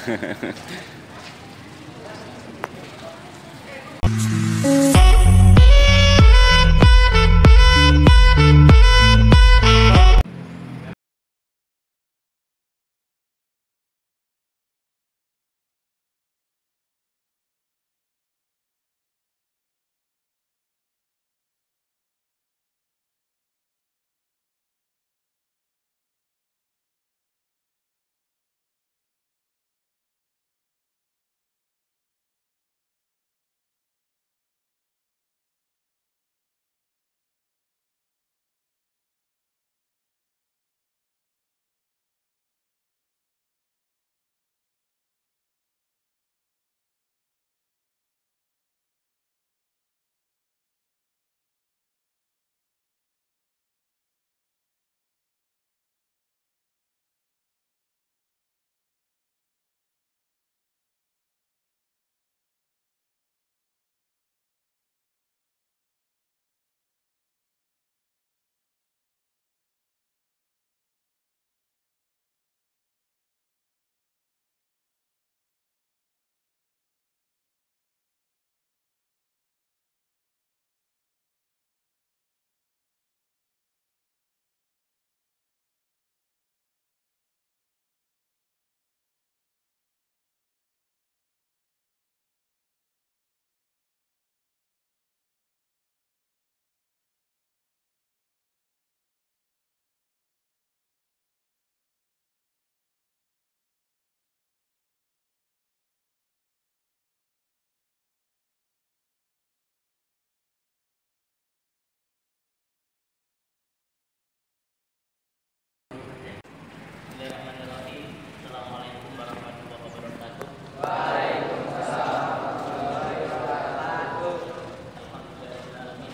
Assalamualaikum warahmatullahi wabarakatuh. Waalaikumsalam warahmatullahi wabarakatuh. Alhamdulillahirrahmanirrahim.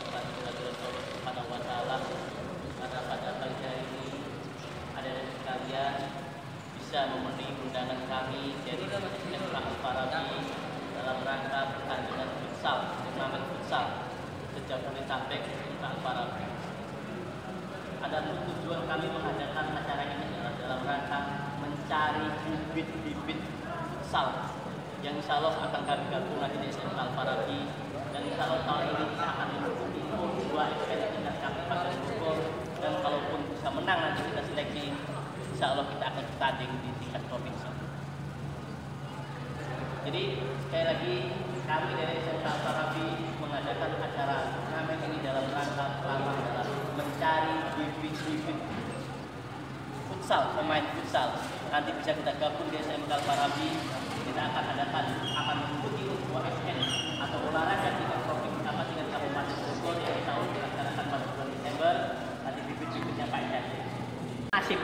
Subhanahu wa ta'ala, karena pada pagi hari ini ada dari sekalian bisa memenuhi undangan kami dari SMK Al-Farabi dalam rangka pertandingan futsal, turnamen futsal sejak Jabodetabek SMK Al-Farabi. Ada tujuan kami mengadakan acara ini adalah dalam rangka mencari bibit-bibit futsal yang insya Allah akan kami gabung lagi di SMK Al-Farabi, dan insya Allah tahun ini kita akan mengikuti PON 2 SPN tingkat Kabupaten Bogor, dan kalaupun bisa menang nanti kita seleksi, insya Allah kita akan bertanding di tingkat provinsi. Jadi sekali lagi kami dari SMK Al-Farabi mengadakan acara turnamen ini dalam rangka pertama adalah mencari bibit-bibit futsal, pemain futsal. Nanti bisa kita gabung di SMK Al-Farabi. Kita akan mengikuti USN atau olahraga tingkat provinsi apa tingkat kabupaten Bogor yang tahun dilaksanakan pada bulan Desember. Nanti bibit-bibitnya Pak Jadi. Nasib.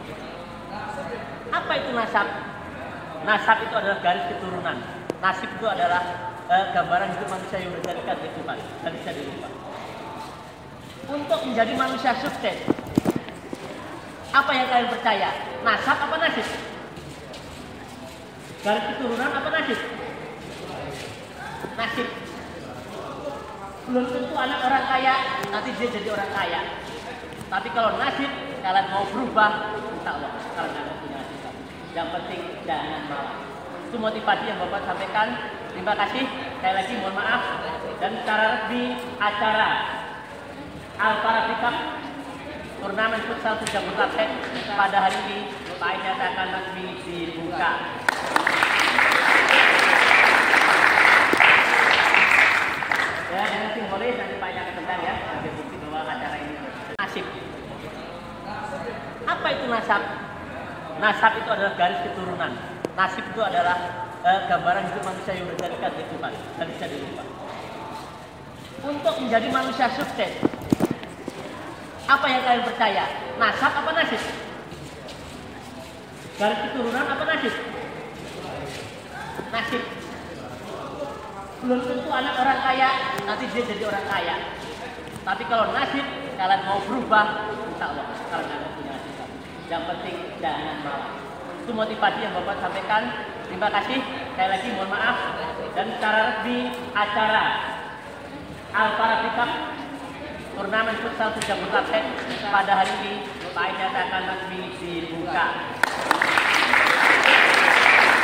Apa itu nasab? Nasab itu adalah garis keturunan. Nasib itu adalah gambaran hidup manusia yang berdasarkan kehidupan, dan bisa dirubah. Untuk menjadi manusia sukses, apa yang kalian percaya? Nasab apa nasib? Garis keturunan apa nasib? Nasib. Belum tentu anak orang kaya nanti dia jadi orang kaya. Tapi kalau nasib kalian mau berubah, insya Allah kalian akan punya nasib. Yang penting jangan malas. Itu motivasi yang Bapak sampaikan. Terima kasih. Sekali lagi mohon maaf. Dan secara resmi acara Al-Farabi Cup turnamen futsal Jabodetabek pada hari ini Pak Aida akan resmi dibuka. Ya, dengan simbolis nanti Pak Aida akan tentang ya sebagai bukti bahwa acara ini nasib. Apa itu nasab? Nasab itu adalah garis keturunan. Nasib itu adalah gambaran hidup manusia yang berdasarkan kehidupan, dan bisa dirubah. Untuk menjadi manusia sukses, apa yang kalian percaya? Nasab apa nasib? Garis keturunan apa nasib? Nasib. Belum tentu anak orang kaya nanti dia jadi orang kaya. Tapi kalau nasib kalian mau berubah, insya Allah kalian akan punya nasib. Yang penting jangan malas. Itu motivasi yang Bapak sampaikan. Terima kasih. Sekali lagi mohon maaf. Dan secara resmi acara Al-Farabi Cup turnamen futsal Jabodetabek pada hari ini Pak Aida akan resmi dibuka.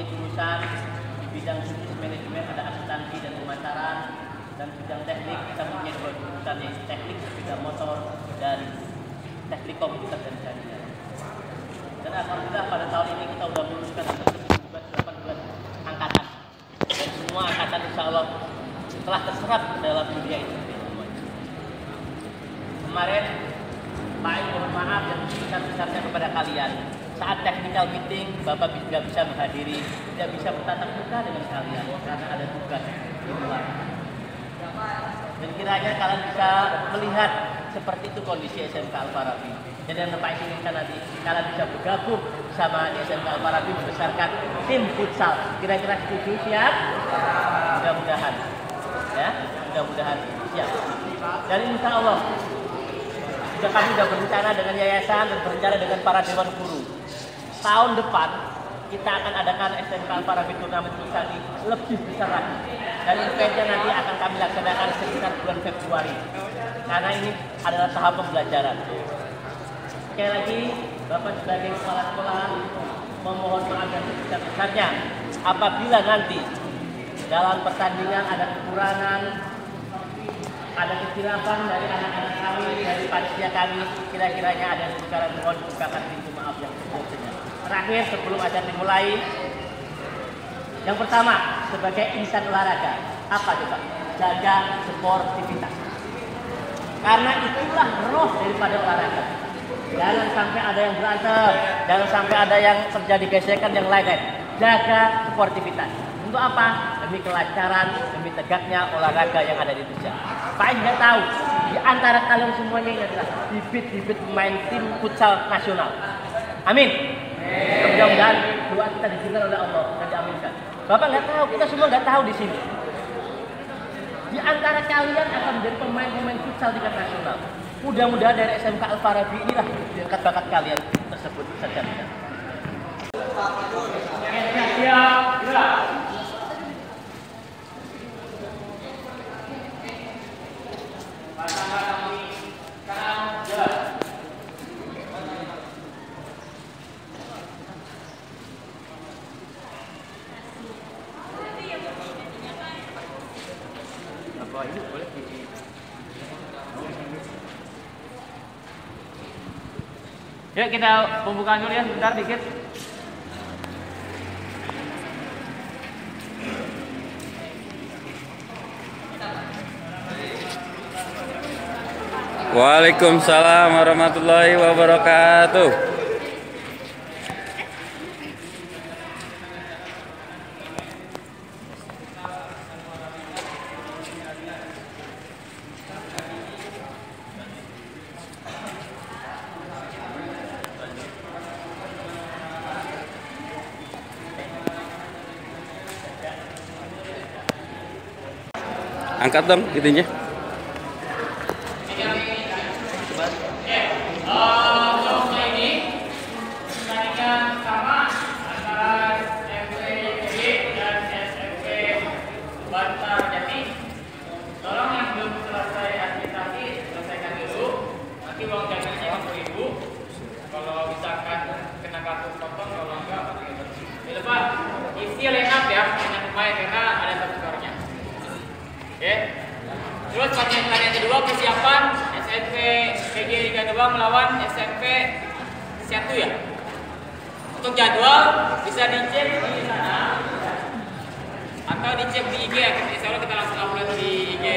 mempunyai jurusan di bidang bisnis manajemen, ada akuntansi dan pemasaran, dan bidang teknik kita mempunyai 2 jurusan, yaitu teknik sepeda motor dan teknik komputer dan jaringan. Dan alhamdulillah pada tahun ini kita sudah meluluskan 18 angkatan, dan semua angkatan insya Allah telah terserap dalam dunia itu. Kemarin Pak mohon maaf dan besar-besarnya kepada kalian. Saat technical meeting, Bapak tidak bisa menghadiri, tidak bisa bertatap muka dengan kalian karena ada tugas di luar. Dan kiranya kalian bisa melihat seperti itu kondisi SMK Al-Farabi. Jadi yang Bapak inginkan nanti kalian bisa bergabung sama SMK Al-Farabi membesarkan tim futsal. Kira-kira setuju, siap? Mudah-mudahan, ya, mudah-mudahan siap. Dan insya Allah kami sudah berencana dengan yayasan dan berencana dengan para dewan guru. Tahun depan kita akan adakan SMK Al-Farabi turnamen futsal lebih besar lagi. Dan eventnya nanti akan kami laksanakan sekitar bulan Februari. Karena ini adalah tahap pembelajaran. Sekali lagi, Bapak sebagai kepala sekolah memohon maaf dan sebesar-besarnya apabila nanti dalam pertandingan ada kekurangan, ada kesilapan dari anak-anak kami, dari panitia kami, kira-kiranya ada yang sekarang mohon bukakan pintu maaf yang sebelumnya. Terakhir sebelum acara dimulai, yang pertama sebagai insan olahraga, apa coba? Jaga sportivitas. Karena itulah roh daripada olahraga. Jangan sampai ada yang berantem, jangan sampai ada yang terjadi gesekan yang lain-lain. Jaga sportivitas. Untuk apa? Demi kelancaran, demi tegaknya olahraga yang ada di Indonesia. Pak tidak tahu, di antara kalian semuanya ini adalah bibit-bibit pemain tim futsal nasional. Amin. Mudah-mudahan doa kita didengar oleh Allah dan diaminkan. Bapak nggak tahu, kita semua nggak tahu di sini. Di antara kalian akan menjadi pemain-pemain futsal tingkat nasional. Mudah-mudahan dari SMK Al-Farabi inilah bakat kalian tersebut terjadi. Yuk kita pembukaan dulu ya, sebentar dikit. Waalaikumsalam warahmatullahi wabarakatuh. Angkat dong itunya. Isi line up ya dengan pemain karena ada satu skornya. Oke. Terus pertandingan yang kedua persiapan SMP PG Liga 2 melawan SMP Siatu ya. Untuk jadwal bisa dicek di sana atau dicek di IG ya. Insya Allah kita langsung upload di IG.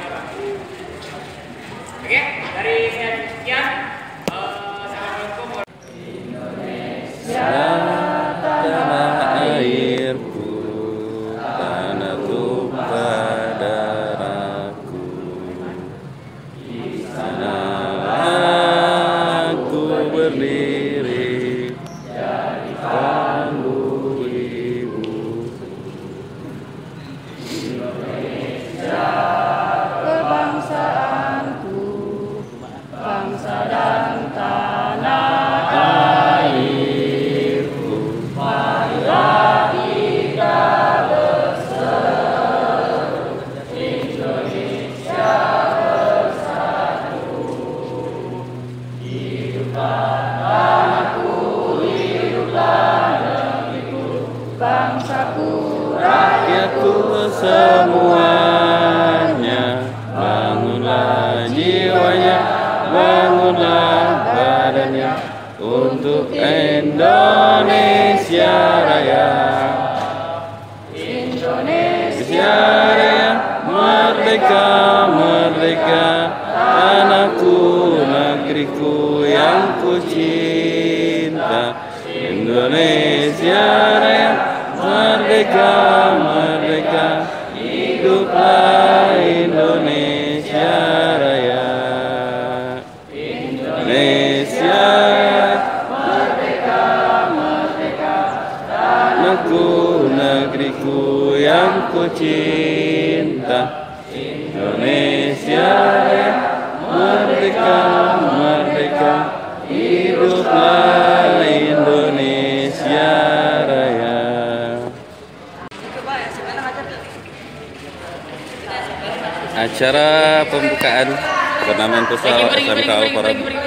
Oke, dari saya sekian. Assalamualaikum Tanah airku, tanah tumpah darahku, di sana aku berdiri, jadikan ibu. Indonesia kebangsaanku, bangsa dan tanah airku. bangsaku, rakyatku semuanya. Bangunlah jiwanya, bangunlah badannya untuk Indonesia Raya. Indonesia Raya, merdeka, merdeka, tanahku, negeriku yang ku cinta. Indonesia Raya, merdeka, merdeka, hiduplah Indonesia Raya. Indonesia Raya, merdeka, merdeka, tanahku, negeriku yang ku cinta. Indonesia Raya, merdeka, merdeka, hiduplah Indonesia Raya. Acara pembukaan turnamen futsal SMK Al-Farad